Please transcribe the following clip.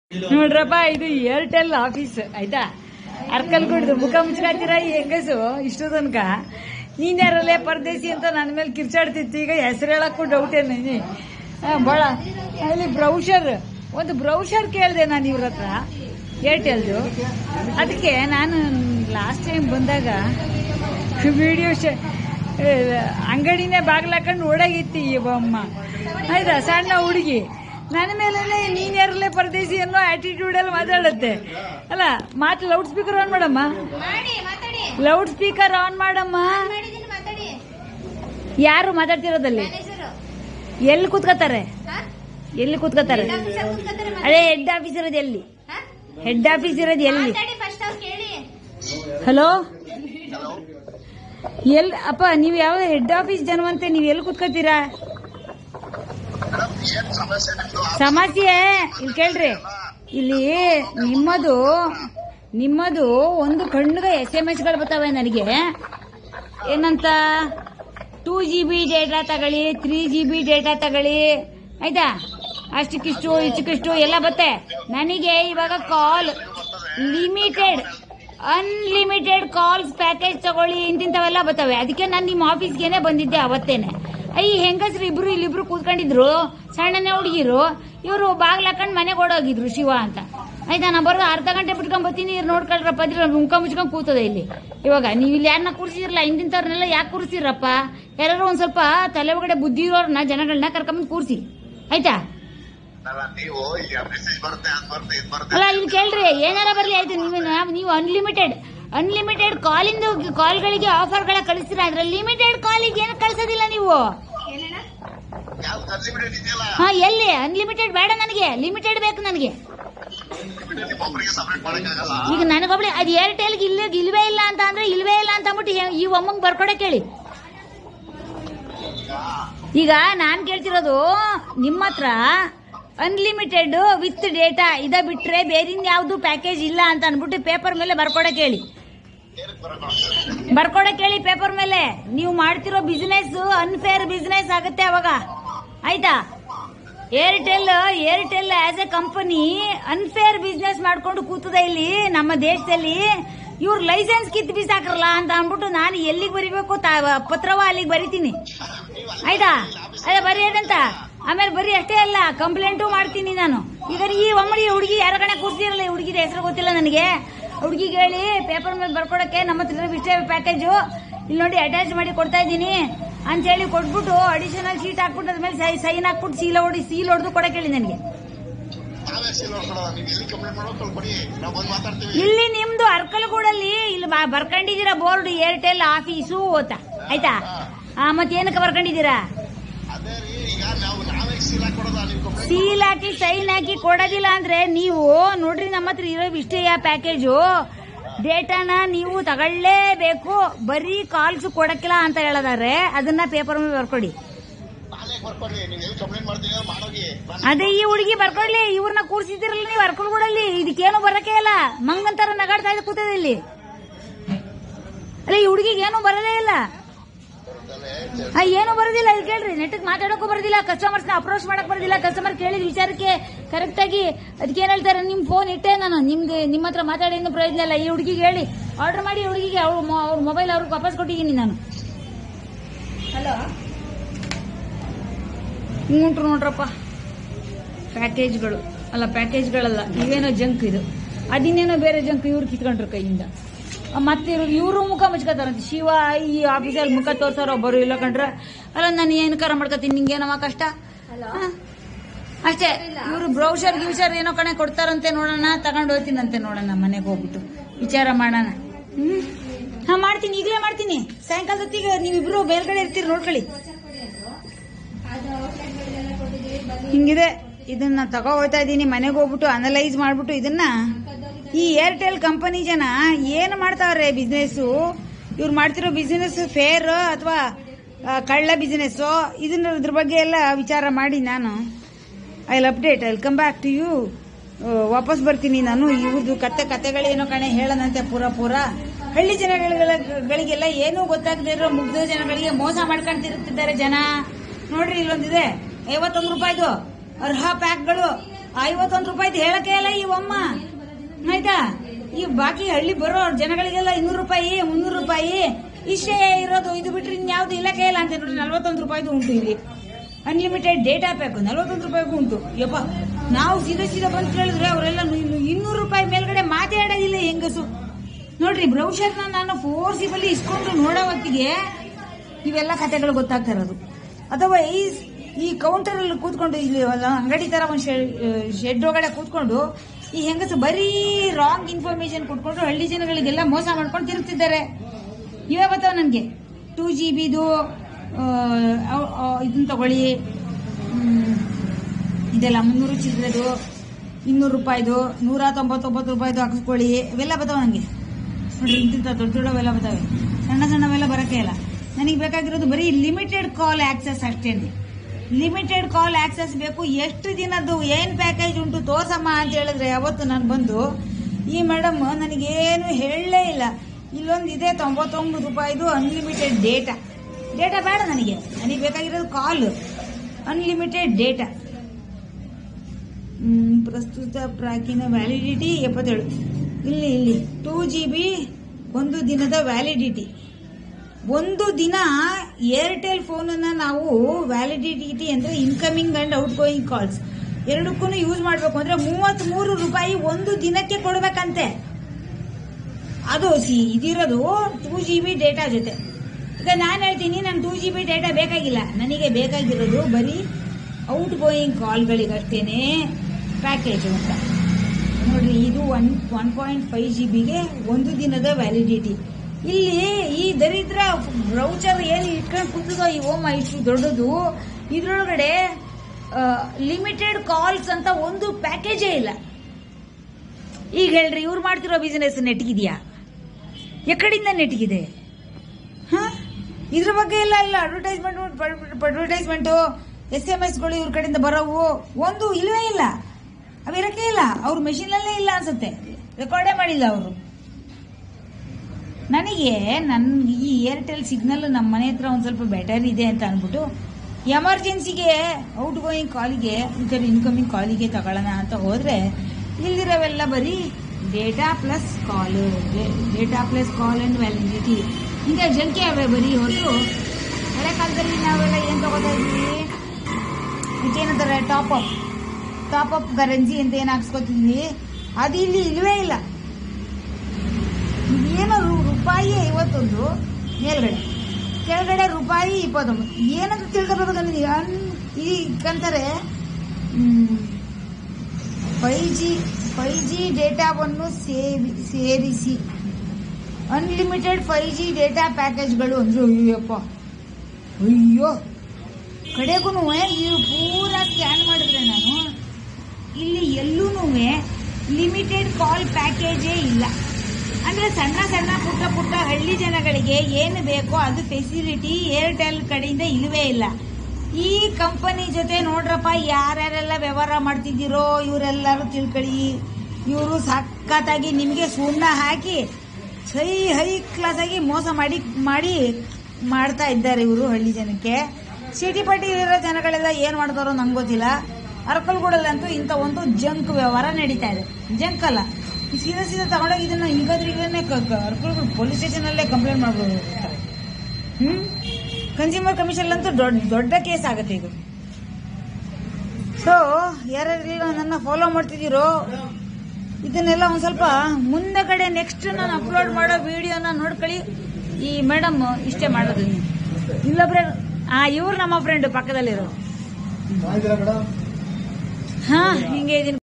ನೋಡ್ರಪ್ಪ, ಇದು Airtel office ಆಯ್ತಾ. ಅರ್ಕಲ್ ಕುಡಿದು ಮುಖ ಮುಚ್ಕಾತೀರ ಈ ಹೆಂಗಸು ಇಷ್ಟು ತನಕ. ನೀನ್ಯಾರಲ್ಲೇ ಪರದೇಸಿ ಅಂತ ನನ್ನ ಮೇಲೆ ಕಿರ್ಚಾಡ್ತಿತ್ತು. ಈಗ ಹೆಸರು ಹೇಳಕ್ಕೂ ಡೌಟ್ ಏನಿ ಬಹಳ. ಅಲ್ಲಿ ಒಂದು ಬ್ರೌಷರ್ ಕೇಳಿದೆ ನಾನು ಇವ್ರ ಹತ್ರ ಏರ್ಟೆಲ್ದು. ಅದಕ್ಕೆ ನಾನು ಲಾಸ್ಟ್ ಟೈಮ್ ಬಂದಾಗ ವಿಡಿಯೋ ಅಂಗಡಿನೇ ಬಾಗ್ಲಾಕೊಂಡು ಓಡಾಗಿತ್ತು ಈ ಅಮ್ಮ ಆಯ್ತಾ. ಸಣ್ಣ ಹುಡುಗಿ ನನ್ನ ಮೇಲೆ ನೀನ್ಯಾರಲ್ಲೇ ಪರದೇಸಿ ಅನ್ನೋ ಆಟಿಟ್ಯೂಡಲ್ಲಿ ಮಾತಾಡುತ್ತೆ. ಅಲ್ಲ, ಮಾತು ಲೌಡ್ ಸ್ಪೀಕರ್ ಆನ್ ಮಾಡಮ್ಮ, ಲೌಡ್ ಸ್ಪೀಕರ್ ಆನ್ ಮಾಡಮ್ಮ. ಯಾರು ಮಾತಾಡ್ತಿರೋದಲ್ಲಿ? ಎಲ್ಲಿ ಕೂತ್ಕೋತಾರೆ? ಅದೇ ಹೆಡ್ ಆಫೀಸ್ ಇರೋದು ಎಲ್ಲಿ? ಹೆಡ್ ಆಫೀಸ್ ಇರೋದು ಎಲ್ಲಿ? ಹಲೋ, ಎಲ್ ಅಪ್ಪ ನೀವು ಯಾವ ಹೆಡ್ ಆಫೀಸ್ ಜನವಂತೆ ನೀವು ಎಲ್ಲಿ ಕೂತ್ಕೋತೀರಾ? ಸಮಸ್ಯೆ ಇಲ್ಲಿ ಕೇಳ್ರಿ. ಇಲ್ಲಿ ನಿಮ್ಮದು ಒಂದು ಕಣ್ಣಿಗೆ SMS ಗಳು ಬರ್ತಾವೆ ನನಗೆ. ಏನಂತ 2 GB ಡೇಟಾ ತಗೊಳ್ಳಿ, 3 GB ಡೇಟಾ ತಗೊಳ್ಳಿ ಆಯ್ತಾ, ಅಷ್ಟಕ್ಕಿಷ್ಟು ಇಷ್ಟಕ್ಕಿಷ್ಟು ಎಲ್ಲ ಬತ್ತೆ. ನನಗೆ ಇವಾಗ ಕಾಲ್ ಅನ್ಲಿಮಿಟೆಡ್ ಕಾಲ್ಸ್ ಪ್ಯಾಕೇಜ್ ತಗೊಳ್ಳಿ ಇಂತಿಂತವೆಲ್ಲ ಬರ್ತವೆ. ಅದಕ್ಕೆ ನಾನು ನಿಮ್ಮ ಆಫೀಸ್ಗೆನೆ ಬಂದಿದ್ದೆ ಅವತ್ತೇನೆ. ಈ ಹೆಂಗಸ್ರು ಇಲ್ಲಿಬ್ರು ಕೂತ್ಕೊಂಡಿದ್ರು, ಸಣ್ಣನೇ ಹುಡುಗಿರು. ಇವರು ಬಾಗ್ಲಾಕೊಂಡು ಮನೆಗೆ ಓಡೋಗಿದ್ರು ಶಿವ ಅಂತ ಆಯ್ತಾ. ನಾನು ಬರೋದು ಅರ್ಧ ಗಂಟೆ ಬಿಟ್ಕೊಂಡ್ ಬರ್ತೀನಿ, ನೋಡ್ಕೊಳ್ರಪ್ಪ ಅಂದ್ರೆ ಮುಖ ಮುಚ್ಕೊಂಡ್ ಕೂತದೆ ಇಲ್ಲಿ. ಇವಾಗ ನೀವು ಇಲ್ಲಿ ಯಾರನ್ನ ಕೂರಿಸಿರಲ್ಲ, ಇಂತಿಂತವ್ರನ್ನೆಲ್ಲ ಯಾಕೆ ಕೂರಿಸಿರಪ್ಪ? ಯಾರು ಒಂದ್ ಸ್ವಲ್ಪ ತಲೆ ಒಳಗಡೆ ಬುದ್ಧಿ ಇರೋರ್ನ ಜನಗಳನ್ನ ಕರ್ಕೊಂಡ್ ಕೂರಿಸಿ ಆಯ್ತಾ. ಅಲ್ಲ ಇಲ್ಲಿ ಕೇಳ್ರಿ, ಏನಾರ ಬರ್ಲಿ ಆಯ್ತು. ನೀವು ಅನ್ಲಿಮಿಟೆಡ್ ಕಾಲ್ಗಳಿಗೆ ಆಫರ್ಗಳ ಕಳಿಸ್ತೀರಾ, ಅದ್ರ ಲಿಮಿಟೆಡ್ ಕಾಲಿಗೆ ಏನು ಕಳ್ಸೋದಿಲ್ಲ ನೀವು. ಎಲ್ಲಿ ಅನ್ಲಿಮಿಟೆಡ್ ಬೇಡ ನನಗೆ, ಲಿಮಿಟೆಡ್ ಬೇಕು ನನಗೆ. ಈಗ ನನಗೊಬ್ಳೆ ಅದು ಏರ್ಟೆಲ್ಗೆ ಇಲ್ವೇ ಇಲ್ಲ ಅಂತ ಅಂದ್ರೆ ಇಲ್ವೇ ಇಲ್ಲ ಅಂತ ಅಂದ್ಬಿಟ್ಟು ಈ ಒಮ್ಮಂಗ್ ಬರ್ಕೊಡಕ್ ಹೇಳಿ. ಈಗ ನಾನ್ ಕೇಳ್ತಿರೋದು ನಿಮ್ಮ ಹತ್ರ ಅನ್ಲಿಮಿಟೆಡ್ ವಿತ್ ಡೇಟಾ ಇದ ಬಿಟ್ರೆ ಬೇರಿನ್ ಯಾವ್ದು ಪ್ಯಾಕೇಜ್ ಇಲ್ಲ ಅಂತ ಅನ್ಬಿಟ್ಟು ಪೇಪರ್ ಮೇಲೆ ಬರ್ಕೊಡಕ್ ಹೇಳಿ ಪೇಪರ್ ಮೇಲೆ. ನೀವು ಮಾಡ್ತಿರೋ ಬಿಸಿನೆಸ್ ಅನ್ಫೇರ್ ಬಿಸಿನೆಸ್ ಆಗುತ್ತೆ ಅವಾಗ ಆಯ್ತಾ. Airtel as a company unfair business ಮಾಡ್ಕೊಂಡು ಕೂತದೆ ಇಲ್ಲಿ ನಮ್ಮ ದೇಶದಲ್ಲಿ. ಇವ್ರ ಲೈಸೆನ್ಸ್ ಕಿತ್ತು ಬಿಸಾಕ್ರಲ್ಲ ಅಂತ ಅಂದ್ಬಿಟ್ಟು ನಾನು ಎಲ್ಲಿಗೆ ಬರಿಬೇಕು ಪತ್ರವ ಅಲ್ಲಿಗೆ ಬರಿತೀನಿ ಆಯ್ತಾ. ಅದೇ ಬರೀ ಏನಂತ ಆಮೇಲೆ ಬರೀ ಅಷ್ಟೇ ಅಲ್ಲ, ಕಂಪ್ಲೇಂಟು ಮಾಡ್ತೀನಿ ನಾನು. ಈಗ ಈ ಒಮ್ಮಡಿ ಹುಡುಗಿ ಯಾರ ಕಡೆ ಕೂರ್ಸಿರಲ್ಲ, ಹುಡುಗಿದ ಹೆಸರು ಗೊತ್ತಿಲ್ಲ ನನಗೆ. ಹುಡುಗಿಗೆ ಹೇಳಿ ಪೇಪರ್ ಮೇಲೆ ಬರ್ಕೊಡಕ್ಕೆ ನಮ್ಮ ಹತ್ರ ಇಷ್ಟೇ ಪ್ಯಾಕೇಜು ಇಲ್ಲಿ ನೋಡಿ ಅಟ್ಯಾಚ್ ಮಾಡಿ ಕೊಡ್ತಾ ಇದ್ದೀನಿ ಅಂತ ಹೇಳಿ ಕೊಟ್ಬಿಟ್ಟು ಅಡಿಷನಲ್ ಶೀಟ್ ಹಾಕ್ಬಿಟ್ಟು ಅದ್ಮೇಲೆ ಸೈನ್ ಹಾಕ್ಬಿಟ್ಟು ಸೀಲ್ ಹೊಡೆದು ಕೊಡಕ್ಕೆ ಹೇಳಿ ನನಗೆ. ಇಲ್ಲಿ ನಿಮ್ದು ಅರ್ಕಲಗೂಡಲ್ಲಿ ಇಲ್ಲಿ ಬರ್ಕೊಂಡಿದ್ದೀರಾ ಬೋರ್ಡ್ ಏರ್ಟೆಲ್ ಆಫೀಸು ಅಂತ ಆಯ್ತಾ. ಮತ್ತೇನಕ್ಕೆ ಬರ್ಕೊಂಡಿದ್ದೀರಾ? ಸೀಲ್ ಹಾಕಿ ಸೈನ್ ಹಾಕಿ ಕೊಡೋದಿಲ್ಲ ಅಂದ್ರೆ ನೀವು ನೋಡ್ರಿ, ನಮ್ಮ ಹತ್ರ ಇರೋ ಇಷ್ಟೇ ಪ್ಯಾಕೇಜು ಡೇಟಾನ ನೀವು ತಗೊಳ್ಳೇಬೇಕು, ಬರೀ ಕಾಲ್ಸ್ ಕೊಡಕ್ಕಿಲ್ಲ ಅಂತ ಹೇಳದಾರೆ. ಅದನ್ನ ಪೇಪರ್ ಮೇಲೆ ಬರ್ಕೊಡಿ. ಅದೇ ಈ ಹುಡುಗಿ ಬರ್ಕೊಳ್ಳಿ, ಇವ್ರನ್ನ ಕೂರ್ಸಿದಿರಲ್ಲ ನೀವು ಅರ್ಕಲ್ಗೂಡಲ್ಲಿ. ಇದಕ್ಕೇನು ಬರಕ್ಕೆ ಇಲ್ಲ, ಮಂಗಂತರ ನಗಾಡ್ತಾ ಇದ್ದು ಕೂತದೆ ಇಲ್ಲಿ. ಅಲ್ಲ, ಈ ಹುಡುಗಿಗೆ ಏನು ಬರೋದೇ ಇಲ್ಲ, ಏನು ಬರೋದಿಲ್ಲ. ಇಲ್ಲಿ ಕೇಳ್ರಿ, ನೆಟ್ಟಿಗೆ ಮಾತಾಡೋಕ್ಕೂ ಬರೋದಿಲ್ಲ, ಕಸ್ಟಮರ್ಸ್ನ ಅಪ್ರೋಚ್ ಮಾಡಕ್ ಬರೋದಿಲ್ಲ. ಕಸ್ಟಮರ್ ಕೇಳಿದ ವಿಚಾರಕ್ಕೆ ಕರೆಕ್ಟ್ ಆಗಿ ಅದಕ್ಕೆ ಏನ್ ಹೇಳ್ತಾರೆ, ನಿಮ್ ಫೋನ್ ಇಟ್ಟೆ ನಾನು ನಿಮ್ಮ ಹತ್ರ ಮಾತಾಡೋ ಪ್ರಯೋಜನ ಇಲ್ಲ. ಈ ಹುಡುಗಿಗೆ ಹೇಳಿ ಆರ್ಡರ್ ಮಾಡಿ, ಹುಡುಗಿಗೆ ಅವ್ರ ಮೊಬೈಲ್ ಅವ್ರಿಗೆ ವಾಪಸ್ ಕೊಟ್ಟಿದ್ದೀನಿ ನಾನು. ಹಲೋ, ಹಿಂಗುಂಟು ನೋಡ್ರಪ್ಪ ಪ್ಯಾಕೇಜ್ಗಳಲ್ಲ ಇವೇನೋ ಜಂಕ್, ಇದು ಅದಿನ್ನೇನೋ ಬೇರೆ ಜಂಕ್. ಇವ್ರು ಕಿತ್ಕೊಂಡ್ರು ಕೈಯಿಂದ. ಮತ್ತೆ ಇವರು ಮುಖ ಮುಚ್ಕೋತಾರಂತೆ. ಶಿವ ಈ ಆಫೀಸಲ್ಲಿ ಮುಖ ತೋರ್ಸಾರ ಒಬ್ಬರು ಇಲ್ಲ ಕಂಡ್ರೆ. ಅಲ್ಲ, ನಾನು ಏನಕ್ಕಾರ ಮಾಡ್ಕೋತೀನಿ, ನಿಂಗೇನಮ್ಮ ಕಷ್ಟ ಅಷ್ಟೇ. ಇವರು ಬ್ರೌಷರ್ ಏನೋ ಕಣೆ ಕೊಡ್ತಾರಂತೆ, ನೋಡೋಣ ತಗೊಂಡು ಹೋಗ್ತೀನಂತೆ, ನೋಡೋಣ ಮನೆಗೆ ಹೋಗ್ಬಿಟ್ಟು ವಿಚಾರ ಮಾಡೋಣ. ಮಾಡ್ತೀನಿ, ಈಗಲೇ ಮಾಡ್ತೀನಿ. ಸಾಯಂಕಾಲ ಹೊತ್ತಿಗೆ ನೀವಿಬ್ರು ಮೇಲ್ಗಡೆ ಇರ್ತೀರಿ, ನೋಡ್ಕೊಳ್ಳಿ. ಹಿಂಗಿದೆ, ಇದನ್ನ ತಗೋ ಹೋಗ್ತಾ ಇದ್ದೀನಿ ಮನೆಗೆ ಹೋಗ್ಬಿಟ್ಟು ಅನಲೈಸ್ ಮಾಡ್ಬಿಟ್ಟು. ಇದನ್ನ ಈ ಏರ್ಟೆಲ್ ಕಂಪನಿ ಜನ ಏನು ಮಾಡ್ತಾವ್ರೆ ಬಿಸ್ನೆಸ್, ಇವ್ರು ಮಾಡ್ತಿರೋ ಬಿಸ್ನೆಸ್ ಫೇರ್ ಅಥವಾ ಕಳ್ಳ ಬಿಸ್ನೆಸ್, ಇದ್ರ ಬಗ್ಗೆ ಎಲ್ಲ ವಿಚಾರ ಮಾಡಿ ನಾನು I come back to you. ವಾಪಸ್ ಬರ್ತೀನಿ ನಾನು. ಇವ್ರದ್ದು ಕತೆಗಳೇನೋ ಕಣೆ ಹೇಳನಂತೆ ಪೂರ ಹಳ್ಳಿ ಜನಗಳಿಗೆಲ್ಲ ಏನೂ ಗೊತ್ತಾಗದೇ ಇರೋ ಮುಗ್ಧ ಜನಗಳಿಗೆ ಮೋಸ ಮಾಡ್ಕೊಂತಿರುತ್ತಿದ್ದಾರೆ ಜನ. ನೋಡ್ರಿ, ಇಲ್ಲೊಂದಿದೆ 51 ರೂಪಾಯಿದು ಅರ್ಹ ಪ್ಯಾಕ್ಗಳು. 51 ರೂಪಾಯಿ ಹೇಳಕ್ಕೆ ಇಲ್ಲ ಈ ಅಮ್ಮ, ಆಯ್ತಾ? ಈ ಬಾಕಿ ಹಳ್ಳಿ ಬರೋ ಜನಗಳಿಗೆಲ್ಲ 200 ರೂಪಾಯಿ 300 ರೂಪಾಯಿ ಇಷ್ಟೇ ಇರೋದು. ಇದು ಬಿಟ್ರೆ ಇನ್ಯಾವ್ದು ಇಲ್ಲಕ್ಕೆ ಇಲ್ಲ ಅಂತ ನೋಡ್ರಿ. 41 ರೂಪಾಯಿದು ಉಂಟು ಇಲ್ಲಿ. ಅನ್ಲಿಮಿಟೆಡ್ ಡೇಟಾ ಪ್ಯಾಕ್ 41 ರೂಪಾಯಿಗೂ ಉಂಟು. ಯಪ್ಪ, ನಾವು ಸೀದಾ ಬಂದು ಕೇಳಿದ್ರೆ ಅವರೆಲ್ಲ 200 ರೂಪಾಯಿ ಮೇಲ್ಗಡೆ ಮಾತಾಡೋದಿಲ್ಲ ಹೆಂಗಸು. ನೋಡ್ರಿ, ಬ್ರೌಷರ್ನ ನಾನು ಫೋರ್ಸಿಬಲಿ ಇಸ್ಕೊಂಡು ನೋಡೋ ಹೊತ್ತಿಗೆ ಇವೆಲ್ಲ ಕಥೆಗಳು ಗೊತ್ತಾಗ್ತಾ ಇರೋದು. ಅಥವಾ ಈ ಕೌಂಟರ್ ಅಲ್ಲಿ ಕೂತ್ಕೊಂಡು, ಇಲ್ಲಿ ಅಂಗಡಿ ತರ ಒಂದು ಶೆಡ್ ಒಳಗಡೆ ಕೂತ್ಕೊಂಡು ಈ ಹೆಂಗಸು ಬರೀ ರಾಂಗ್ ಇನ್ಫಾರ್ಮೇಶನ್ ಕೊಟ್ಕೊಂಡು ಹಳ್ಳಿ ಜನಗಳಿಗೆಲ್ಲ ಮೋಸ ಮಾಡ್ಕೊಂಡು ತಿರುಗ್ತಿದ್ದಾರೆ. ಇವೇ ಬರ್ತಾವ ನನಗೆ 2GB ಇದನ್ನ ತಗೊಳ್ಳಿ, ಇದೆಲ್ಲ 300 ಚಿಲ್ಲರೆದು, 200 ರೂಪಾಯಿದು, 199 ರೂಪಾಯಿದು ಹಾಕಿಸ್ಕೊಳ್ಳಿ, ಇವೆಲ್ಲ ಬರ್ತಾವ ನನಗೆ. ನೋಡ್ರಿ, ಇಂತಿಂತ ದೊಡ್ಡ ದೊಡ್ಡವೆಲ್ಲ ಬರ್ತಾವೆ, ಸಣ್ಣವೆಲ್ಲ ಬರಕ್ಕೆ ಇಲ್ಲ. ನನಗೆ ಬೇಕಾಗಿರೋದು ಬರೀ ಲಿಮಿಟೆಡ್ ಕಾಲ್ ಆಕ್ಸೆಸ್ ಅಷ್ಟೇನೆ. ಲಿಮಿಟೆಡ್ ಕಾಲ್ ಆಕ್ಸೆಸ್ ಬೇಕು. ಎಷ್ಟು ದಿನದ್ದು ಏನ್ ಪ್ಯಾಕೇಜ್ ಉಂಟು ತೋರ್ಸಮ್ಮ ಅಂತ ಹೇಳಿದ್ರೆ ಅವತ್ತು ನಾನು ಬಂದು ಈ ಮೇಡಮ್ ನನಗೇನು ಹೇಳಲೇ ಇಲ್ಲ. ಇಲ್ಲೊಂದು ಇದೆ 99 ರೂಪಾಯಿದು ಅನ್ಲಿಮಿಟೆಡ್ ಡೇಟಾ ಬೇಡ ನನಗೆ ಬೇಕಾಗಿರೋದು ಕಾಲ್, ಅನ್ಲಿಮಿಟೆಡ್ ಡೇಟಾ. ಪ್ರಸ್ತುತ ಪ್ರಾಕಿನ ವ್ಯಾಲಿಡಿಟಿ 77. ಇಲ್ಲಿ 2GB 1 ದಿನದ ವ್ಯಾಲಿಡಿಟಿ. 1 ದಿನ ಏರ್ಟೆಲ್ ಫೋನ್ ಅನ್ನ ನಾವು ವ್ಯಾಲಿಡಿಟಿ ಅಂದ್ರೆ incoming and outgoing calls ಎರಡಕ್ಕೂ ಯೂಸ್ ಮಾಡಬೇಕು ಅಂದ್ರೆ 33 ರೂಪಾಯಿ 1 ದಿನಕ್ಕೆ ಕೊಡ್ಬೇಕಂತೆ. ಅದು ಇದಿರೋದು 2GB ಡೇಟಾ ಜೊತೆ. ಈಗ ನಾನು ಹೇಳ್ತೀನಿ, ನಾನು 2GB ಡೇಟಾ ಬೇಕಾಗಿಲ್ಲ, ನನಗೆ ಬೇಕಾಗಿರೋದು ಬರೀ ಔಟ್ ಗೋಯಿಂಗ್ ಕಾಲ್ಗಳಿಗಷ್ಟೇನೆ ಪ್ಯಾಕೇಜ್ ಅಂತ. ನೋಡ್ರಿ, ಇದು 1.5GB 1 ದಿನದ ವ್ಯಾಲಿಡಿಟಿ. ಇಲ್ಲಿ ಈ ದರಿದ್ರ ಬ್ರೌಚರ್ ಏನು ಇಟ್ಕೊಂಡು ಕೂತದೋ ಈ ಓಮ ಇಷ್ಟು ದೊಡ್ಡದು, ಇದ್ರೊಳಗಡೆ ಲಿಮಿಟೆಡ್ ಕಾಲ್ಸ್ ಅಂತ ಒಂದು ಪ್ಯಾಕೇಜೇ ಇಲ್ಲ. ಈಗ ಹೇಳ್ರಿ, ಇವ್ರು ಮಾಡ್ತಿರೋ ಬಿಸಿನೆಸ್ ನೆಟ್ಗಿದ್ಯಾ? ಎಕಡಿಂದ ನೆಟ್ಗಿದೆ? ಇದ್ರ ಬಗ್ಗೆ ಎಲ್ಲ ಇಲ್ಲ. ಅಡ್ವರ್ಟೈಸ್ಮೆಂಟು SMS ಇವ್ರ ಕಡೆಯಿಂದ ಬರೋವು ಒಂದು ಇಲ್ಲವೇ ಇಲ್ಲ. ಅವಿರಕ್ಕೆ ಇಲ್ಲ. ಅವ್ರ ಮೆಷಿನಲ್ಲೇ ಇಲ್ಲ ಅನ್ಸುತ್ತೆ, ರೆಕಾರ್ಡೇ ಮಾಡಿಲ್ಲ ಅವರು. ನನಗೆ ಈ ಏರ್ಟೆಲ್ ಸಿಗ್ನಲ್ ನಮ್ಮ ಮನೆ ಹತ್ರ ಒಂದು ಸ್ವಲ್ಪ ಬೆಟರ್ ಇದೆ ಅಂತ ಅಂದ್ಬಿಟ್ಟು ಎಮರ್ಜೆನ್ಸಿಗೆ ಔಟ್ ಗೋಯಿಂಗ್ ಕಾಲಿಗೆ ಇನ್ಕಮಿಂಗ್ ಕಾಲಿಗೆ ತಗೊಳ್ಳೋಣ ಅಂತ ಹೋದ್ರೆ ಇಲ್ಲಿರೋವೆಲ್ಲ ಬರೀ data plus call and validity ಹಿಂಗೆ ಜಂಕೆ ಅವೆ ಬರೀ. ಹೊರತು ಹಳೆ ಕಾಲದಲ್ಲಿ ನಾವೆಲ್ಲ ಏನು ತಗೋತಾ ಇದ್ವಿ, ಇದಕ್ಕೇನಂತಾರೆ ಟಾಪ್ ಅಪ್ ಕರೆನ್ಸಿ ಅಂತ ಏನು ಹಾಕ್ಸ್ಕೊತಿದ್ವಿ, ಅದು ಇಲ್ಲಿ ಇಲ್ವೇ ಇಲ್ಲ. ಏನೋ ರೂಪಾಯಿ 51 ಮೇಲ್ಗಡೆ, ಕೆಳಗಡೆ ರೂಪಾಯಿ 29. ಏನಂತ ತಿಳ್ಕೋಬೇಕು ನನಗೆ. ಈ ಕಂತಾರೆ 5G ಡೇಟಾವನ್ನು ಸೇರಿಸಿ ಅನ್ಲಿಮಿಟೆಡ್ 5G ಡೇಟಾ ಪ್ಯಾಕೇಜ್ಗಳು ಅಂದ್ರೆ ಅಯ್ಯೋ ಕಡೆಗೂ ಪೂರಾ ಸ್ಕ್ಯಾನ್ ಮಾಡಿದ್ರೆ ನಾನು ಇಲ್ಲಿ ಎಲ್ಲೂ ಲಿಮಿಟೆಡ್ ಕಾಲ್ ಪ್ಯಾಕೇಜೇ ಇಲ್ಲ. ಅಂದ್ರೆ ಸಣ್ಣ ಪುಟ್ಟ ಹಳ್ಳಿ ಜನಗಳಿಗೆ ಏನು ಬೇಕೋ ಅದು ಫೆಸಿಲಿಟಿ ಏರ್ಟೆಲ್ ಕಡೆಯಿಂದ ಇಲ್ಲವೇ ಇಲ್ಲ. ಈ ಕಂಪನಿ ಜೊತೆ ನೋಡ್ರಪ್ಪ, ಯಾರ್ಯಾರೆಲ್ಲ ವ್ಯವಹಾರ ಮಾಡ್ತಿದ್ದೀರೋ ಇವರೆಲ್ಲರೂ ತಿಳ್ಕೊಳ್ಳಿ. ಇವರು ಸಖತ್ತಾಗಿ ನಿಮಗೆ ಸುಣ್ಣ ಹಾಕಿ ಹೈ ಕ್ಲಾಸ್ ಆಗಿ ಮೋಸ ಮಾಡ್ತಾ ಇದ್ದಾರೆ ಇವರು ಹಳ್ಳಿ ಜನಕ್ಕೆ. ಸಿಟಿ ಪಟ್ಟಿ ಇರೋ ಜನಗಳೆಲ್ಲ ಏನ್ ಮಾಡ್ತಾರೋ ನಂಗೆ ಗೊತ್ತಿಲ್ಲ. ಅರಕಲ್ಗೂಡಲ್ಲಂತೂ ಇಂಥ ಒಂದು ಜಂಕ್ ವ್ಯವಹಾರ ನಡೀತಾ ಇದೆ. ಜಂಕ್ ಅಲ್ಲ, ಸೀದಾ ತಗೊಂಡೋಗಿ ಇದನ್ನ ಹಿಂಗದ್ರಿಗೇನೆ ಅರಕಲ್ಗೂಡು ಪೊಲೀಸ್ ಸ್ಟೇಷನ್ ಅಲ್ಲೇ ಕಂಪ್ಲೇಂಟ್ ಮಾಡ್ಬೋದು. ಕನ್ಸ್ಯೂಮರ್ ಕಮಿಷನ್ ಅಂತೂ ದೊಡ್ಡ ಕೇಸ್ ಆಗುತ್ತೆ ಇದು. ಸೊ ಯಾರ್ಯಾರೆಲ್ಲ ನನ್ನ ಫಾಲೋ ಮಾಡ್ತಿದ್ದೀರೋ ಇದನ್ನೆಲ್ಲ ಒಂದ್ ಸ್ವಲ್ಪ ಮುಂದೆ ಕಡೆ ನೆಕ್ಸ್ಟ್ ನಾನು ಅಪ್ಲೋಡ್ ಮಾಡೋ ವಿಡಿಯೋನ ನೋಡ್ಕೊಳ್ಳಿ. ಈ ಮೇಡಮ್ ಇಷ್ಟೇ ಮಾಡೋದು. ಇಲ್ಲೊಬ್ರೆ ಇವ್ರು ನಮ್ಮ ಫ್ರೆಂಡ್ ಪಕ್ಕದಲ್ಲಿರೋ ಹಿಂಗೆ ಇದೀನಿ.